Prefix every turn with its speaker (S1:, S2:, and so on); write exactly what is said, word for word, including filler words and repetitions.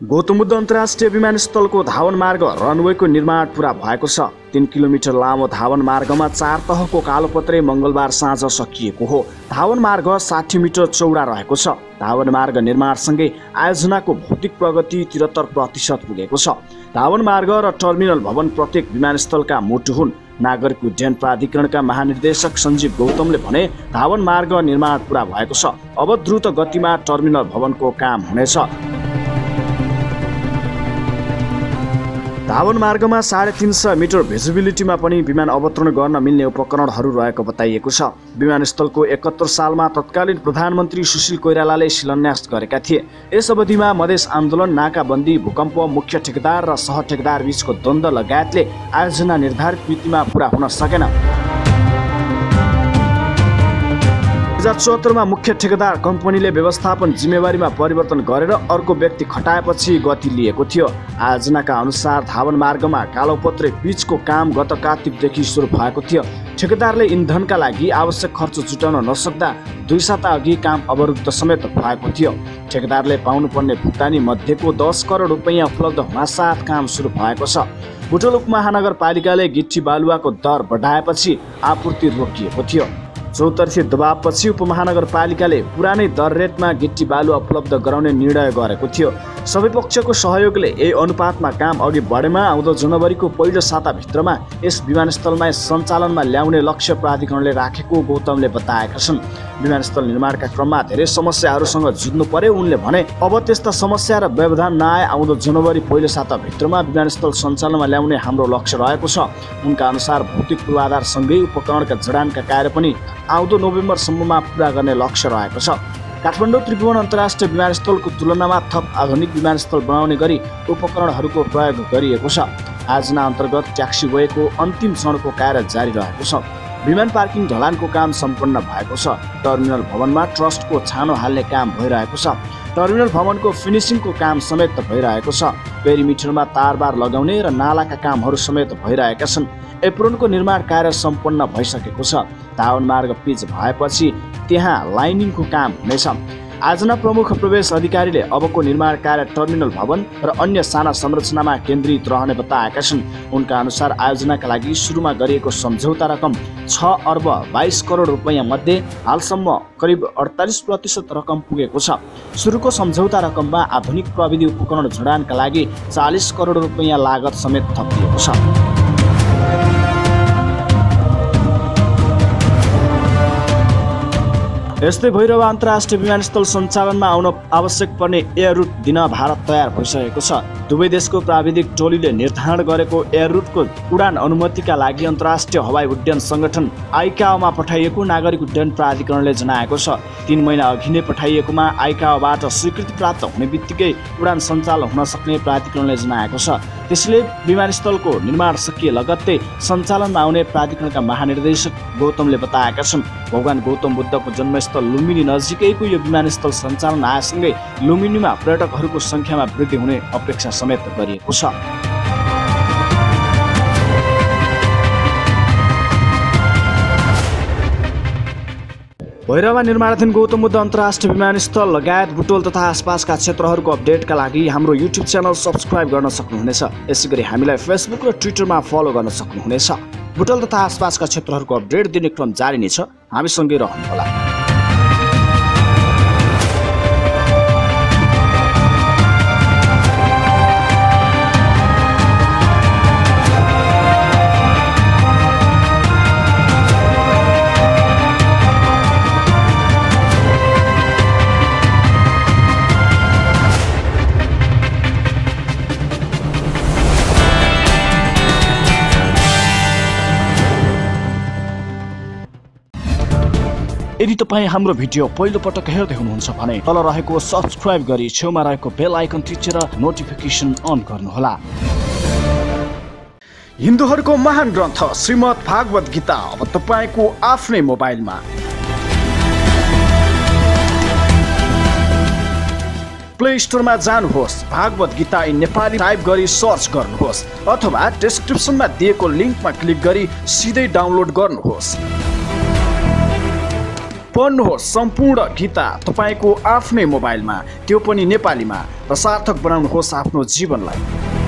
S1: गौतम बुद्ध अन्तर्राष्ट्रिय विमानस्थलको धावन मार्ग रनवेको निर्माण पूरा भएको छ। तीन किलोमिटर लामो धावन मार्गमा चार तहको कालोपत्रे मंगलबार साँझ सकिएको हो। धावन मार्ग साठी मिटर चौडा रहेको छ। धावन मार्ग निर्माणसँगै आयोजनाको भौतिक प्रगति त्रिहत्तर प्रतिशत पुगेको छ। धावन मार्ग र टर्मिनल भवन प्रत्येक विमानस्थलका मुटु हुन्। नागरिक उड्डयन प्राधिकरणका महानिर्देशक सञ्जीव गौतमले भने धावन मार्ग निर्माण पूरा भएको छ। अब द्रुत गतिमा टर्मिनल भवनको काम हुनेछ। धावन मार्गमा साढे तीन सय मिटर भिजिबिलिटीमा पनि विमान अवतरण गर्न मिल्ने उपकरणहरू रहेको बताइएको छ। विमानस्थलको एकहत्तर सालमा तत्कालीन प्रधानमन्त्री सुशील कोइरालाले शिलान्यास गरेका थिए। यस अवधिमा मधेस आन्दोलन, नाकाबन्दी, भूकम्प, मुख्य ठेकेदार र सह ठेकेदार बीचको द्वन्द्व लगायतले आयोजना निर्धारित मितिमा पूरा हुन सकेन। दुई हजार चौहत्तरमा मुख्य ठेकेदार कम्पनीले व्यवस्थापन जिम्मेवारीमा परिवर्तन गरेर अर्को व्यक्ति खटाएपछि गति लिएको थियो। आयोजनाका अनुसार धावन मार्गमा कालोपत्रे पिचको काम गत कार्तिकदेखि सुरु भएको थियो। ठेकेदारले इन्धनका लागि आवश्यक खर्च जुटाउन नसक्दा दुई साता अघि काम अवरुद्ध समेत भएको थियो। ठेकेदारले पाउनुपर्ने भुक्तानी मध्येको दस करोड रुपियाँ उपलब्ध हुनासाथ काम सुरु भएको छ। बुटोल उपमहानगरपालिकाले गिट्टी बालुवाको दर बढाएपछि आपूर्ति रोकिएको थियो। चौतर्फी दबावपछि उपमहानगरपालिकाले पुरानै दर रेटमा गिट्टी बालुवा उपलब्ध गराउने निर्णय गरेको थियो। सबै पक्षको सहयोगले यही अनुपातमा काम अघि बढेमा आउँदो जनवरीको पहिलो साताभित्रमा यस विमानस्थलमा सञ्चालनमा ल्याउने लक्ष्य प्राधिकरणले राखेको गौतमले बताएका छन्। विमानस्थल निर्माणका क्रममा धेरै समस्याहरूसँग जुझ्नु पर्यो। उनले भने अब त्यस्ता समस्या र व्यवधान नआए आउँदो जनवरी पहिलो साताभित्रमा विमानस्थल सञ्चालनमा ल्याउने हाम्रो लक्ष्य रहेको छ। उनका अनुसार भौतिक पूर्वाधारसँगै उपकरणका जडानका कार्य पनि आउँदो नोभेम्बरसम्ममा पुरा गर्ने लक्ष्य रहेको छ। काठमाडौँ त्रिभुवन अन्तर्राष्ट्रिय विमानस्थलको तुलनामा थप आधुनिक विमानस्थल बनाउने गरी उपकरणहरूको प्रयोग गरिएको छ। आयोजना अन्तर्गत ट्याक्सीवेको अन्तिम चरणको कार्य जारी रहेको छ। विमान पार्किङ ढलानको काम सम्पन्न भएको छ। टर्मिनल भवनमा ट्रस्टको छानो हाल्ने काम भइरहेको छ। टर्मिनल भवनको फिनिसिङको काम समेत भइरहेको छ। पेरिमिटरमा तारबार लगाउने र नालाका कामहरू समेत भइरहेका छन्। एप्रोनको निर्माण कार्य सम्पन्न भइसकेको छ। धावन मार्ग पिच भएपछि त्यहाँ लाइनिङको काम हुनेछ। आयोजना प्रमुख प्रवेश अधिकारीले अबको निर्माण कार्य टर्मिनल भवन र अन्य साना संरचनामा केन्द्रित रहने बताएका छन्। उनका अनुसार आयोजनाका लागि सुरुमा गरिएको सम्झौता रकम छ अर्ब बाइस करोड रुपियाँ मध्ये हालसम्म करिब अडतालिस प्रतिशत रकम पुगेको छ। सुरुको सम्झौता रकममा आधुनिक प्रविधि उपकरण जडानका लागि चालिस करोड रुपियाँ लागत समेत थपिएको छ। यस्तै भैरव अन्तर्राष्ट्रिय विमानस्थल सञ्चालनमा आउन आवश्यक पर्ने एयर रुट दिन भारत तयार भइसकेको छ। दुवै देशको प्राविधिक टोलीले निर्धारण गरेको एयर रुटको उडान अनुमतिका लागि अन्तर्राष्ट्रिय हवाई उड्डयन सङ्गठन आइकाओमा पठाइएको नागरिक उड्डयन प्राधिकरणले जनाएको छ। तीन महिना अघि नै पठाइएकोमा आइकाओबाट स्वीकृति प्राप्त हुने बित्तिकै उडान सञ्चालन हुन सक्ने प्राधिकरणले जनाएको छ। त्यसैले विमानस्थलको निर्माण सकिए लगत्तै सञ्चालनमा आउने प्राधिकरणका महानिर्देशक गौतमले बताएका छन्। भगवान गौतम बुद्धको जन्मस्थल लुम्बिनी नजिकैको यो विमानस्थल सञ्चालन आएसँगै लुम्बिनीमा पर्यटकहरूको सङ्ख्यामा वृद्धि हुने अपेक्षा समेत गरिएको छ। भैरवा निर्माणाधीन गौतम बुद्ध अन्तर्राष्ट्रिय विमानस्थल लगायत बुटोल तथा आसपासका क्षेत्रहरूको अपडेटका लागि हाम्रो युट्युब च्यानल सब्सक्राइब गर्न सक्नुहुनेछ। यसै गरी हामीलाई फेसबुक र ट्विटरमा फलो गर्न सक्नुहुनेछ। बुटोल तथा आसपासका क्षेत्रहरूको अपडेट दिने क्रम जारी नै छ। हामीसँगै रहनुहोला। यदि तपाईँ हाम्रो भिडियो पहिलो पटक हेर्दै हुनुहुन्छ भने तल रहेको सब्सक्राइब गरी छेउमा रहेको बेल आइकन थिचेर नोटिफिकेसन अन गर्नुहोला। हिन्दूहरूको महान ग्रन्थ श्रीमद् भागवत गीता अब तपाईँको आफ्नै मोबाइलमा। प्ले स्टोरमा जानुहोस्, भागवत गीता इन नेपाली टाइप गरी सर्च गर्नुहोस् अथवा डिस्क्रिप्सनमा दिएको लिङ्कमा क्लिक गरी सिधै डाउनलोड गर्नुहोस्। पढ्नुहोस् सम्पूर्ण गीता तपाईँको आफ्नै मोबाइलमा, त्यो पनि नेपालीमा, र सार्थक बनाउनुहोस् आफ्नो जीवनलाई।